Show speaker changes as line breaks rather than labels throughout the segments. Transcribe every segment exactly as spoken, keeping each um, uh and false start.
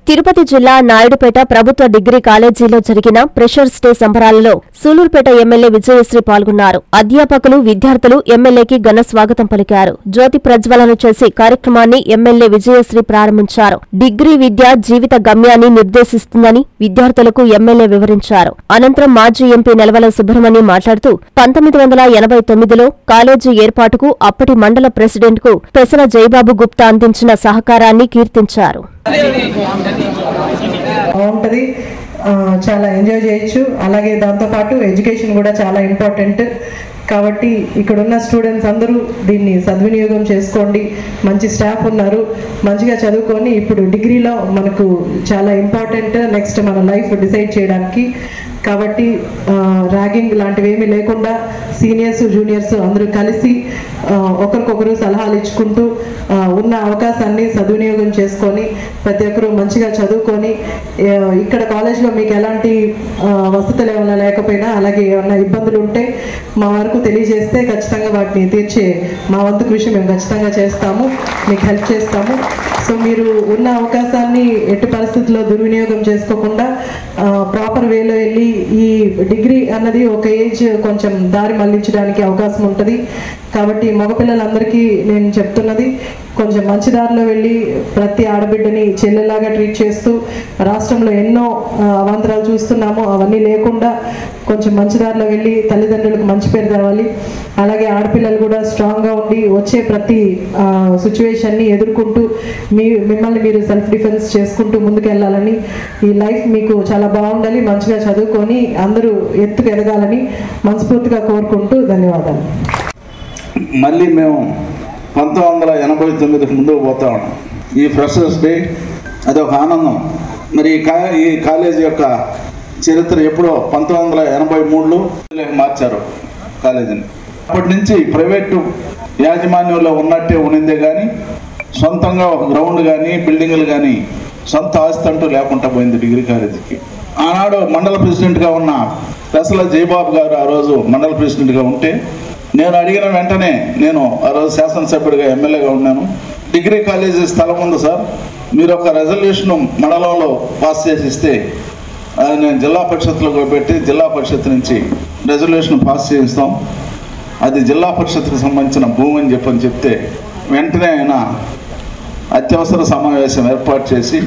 తిరుపతి జిల్లా నాయుడుపేట ప్రభుత్వ డిగ్రీ కాలేజీలో జరిగిన ఫ్రెషర్స్ డే సంబరాలలో సూలూరుపేట ఎమ్మెల్యే విజయశ్రీ పాల్గొన్నారు. అధ్యాపకులు, విద్యార్థులు ఎమ్మెల్యేకి ఘన స్వాగతం పలికారు. జ్యోతి ప్రజ్వలన చేసి కార్యక్రమాన్ని ఎమ్మెల్యే విజయశ్రీ ప్రారంభించారు. డిగ్రీ విద్య జీవిత గమ్యాన్ని నిర్దేశిస్తుందని విద్యార్థులకు ఎమ్మెల్యే వివరించారు. అనంతరం మాజీ ఎంపీ నెలవల సుబ్రహ్మణ్యం మాట్లాడుతూ పంతొమ్మిది వందల ఎనభై తొమ్మిదిలో కాలేజీ ఏర్పాటుకు అప్పటి మండల ప్రెసిడెంట్ కు పెసల జయబాబు గుప్తా అందించిన సహకారాన్ని కీర్తించారు.
బాగుంటది, చాలా ఎంజాయ్ చేయొచ్చు. అలాగే దాంతోపాటు ఎడ్యుకేషన్ కూడా చాలా ఇంపార్టెంట్ కాబట్టి ఇక్కడ ఉన్న స్టూడెంట్స్ అందరూ దీన్ని సద్వినియోగం చేసుకోండి. మంచి స్టాఫ్ ఉన్నారు, మంచిగా చదువుకొని ఇప్పుడు డిగ్రీలో మనకు చాలా ఇంపార్టెంట్ నెక్స్ట్ మన లైఫ్ డిసైడ్ చేయడానికి. కాబట్టి ర్యాగింగ్ లాంటివి ఏమీ లేకుండా సీనియర్స్ జూనియర్స్ అందరూ కలిసి ఒకరికొకరు సలహాలు ఇచ్చుకుంటూ ఉన్న అవకాశాన్ని సద్వినియోగం చేసుకొని ప్రతి ఒక్కరూ మంచిగా చదువుకొని ఇక్కడ కాలేజ్లో మీకు ఎలాంటి వసతులు ఏమైనా లేకపోయినా అలాగే ఏమైనా ఇబ్బందులు ఉంటే మా వరకు తెలియజేస్తే ఖచ్చితంగా వాటిని తీర్చే మా వంతు కృషి మేము ఖచ్చితంగా చేస్తాము, మీకు హెల్ప్ చేస్తాము. సో మీరు ఉన్న అవకాశాన్ని ఎట్టి పరిస్థితుల్లో దుర్వినియోగం చేసుకోకుండా ప్రాపర్ వేలో వెళ్ళి ఈ డిగ్రీ అన్నది ఒక ఏజ్ కొంచెం దారి మళ్లించడానికి అవకాశం ఉంటుంది. కాబట్టి మగపిల్లలందరికీ నేను చెప్తున్నది కొంచెం మంచి దారిలో వెళ్ళి ప్రతి ఆడబిడ్డని చెల్లెలాగా ట్రీట్ చేస్తూ రాష్ట్రంలో ఎన్నో అవాంతరాలు చూస్తున్నాము, అవన్నీ లేకుండా కొంచెం మంచి దారిలో వెళ్ళి తల్లిదండ్రులకు మంచి పేరు తేవాలి. అలాగే ఆడపిల్లలు కూడా స్ట్రాంగ్గా ఉండి వచ్చే ప్రతి సిచ్యువేషన్ని ఎదుర్కొంటూ మీ మిమ్మల్ని మీరు సెల్ఫ్ డిఫెన్స్ చేసుకుంటూ ముందుకు వెళ్ళాలని, ఈ లైఫ్ మీకు చాలా బాగుండాలి, మంచిగా చదువుకొని అందరూ ఎత్తుకు ఎదగాలని మనస్ఫూర్తిగా కోరుకుంటూ ధన్యవాదాలు.
మళ్ళీ మేము పంతొమ్మిది వందల ఎనభై తొమ్మిదికి ముందుకు పోతా ఉన్నాం. ఈ ఫ్రెషర్స్ డే అదొక ఆనందం. మరి ఈ కా ఈ కాలేజీ యొక్క చరిత్ర ఎప్పుడో పంతొమ్మిది వందల ఎనభై మూడులో మార్చారు కాలేజీని. అప్పటి నుంచి ప్రైవేటు యాజమాన్యంలో ఉన్నట్టే ఉన్నిందే కానీ సొంతంగా ఒక గ్రౌండ్ కానీ బిల్డింగులు కానీ సొంత ఆస్తి అంటూ లేకుండా పోయింది డిగ్రీ కాలేజీకి. ఆనాడు మండల ప్రెసిడెంట్గా ఉన్న పెసల జయబాబు గారు ఆ రోజు మండల ప్రెసిడెంట్గా ఉంటే నేను అడిగిన వెంటనే నేను ఆ రోజు శాసనసభ్యుడిగా ఎమ్మెల్యేగా ఉన్నాను. డిగ్రీ కాలేజీ స్థలం ఉంది సార్, మీరు ఒక రెజల్యూషన్ మండలంలో పాస్ చేసి ఇస్తే అది నేను జిల్లా పరిషత్లో పెట్టి జిల్లా పరిషత్ నుంచి రెజల్యూషన్ పాస్ చేయిస్తాం, అది జిల్లా పరిషత్కు సంబంధించిన భూమి అని చెప్పని చెప్తే వెంటనే ఆయన అత్యవసర సమావేశం ఏర్పాటు చేసి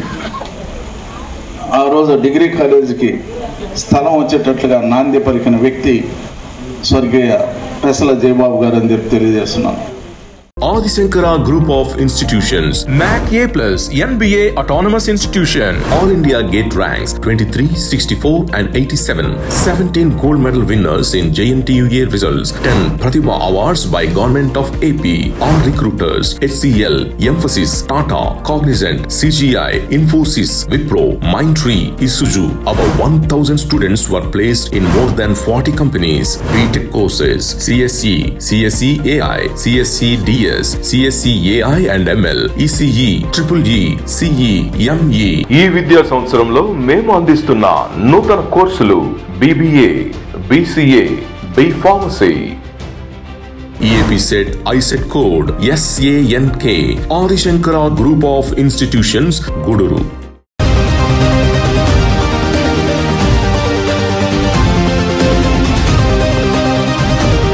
ఆ రోజు డిగ్రీ కాలేజీకి స్థలం వచ్చేటట్లుగా నాంది పలికిన వ్యక్తి స్వర్గీయ పెసల జయబాబు గారు అని చెప్పి తెలియజేస్తున్నాను.
Adi Shankara Group of Institutions, M A C A plus, N B A Autonomous Institution, All India Gate ranks twenty-three, sixty-four and eighty-seven, seventeen gold medal winners in J N T U A results, ten Pratibha Awards by Government of A P, all recruiters, H C L, Emphasis, Tata, Cognizant, C G I, Infosys, Wipro, Mindtree, Isuzu. About one thousand students were placed in more than forty companies. B Tech courses, C S E, C S E A I, C S E D S, C S E A I and M L, E C E, Triple E, C E, M E. ఈ విద్యా సంవత్సరంలో మేము అందిస్తున్న నూతన కోర్సులు B B A, B C A, B Pharmacy. E A P set I set code S A N K. Adi Shankara Group of Institutions, Guduru.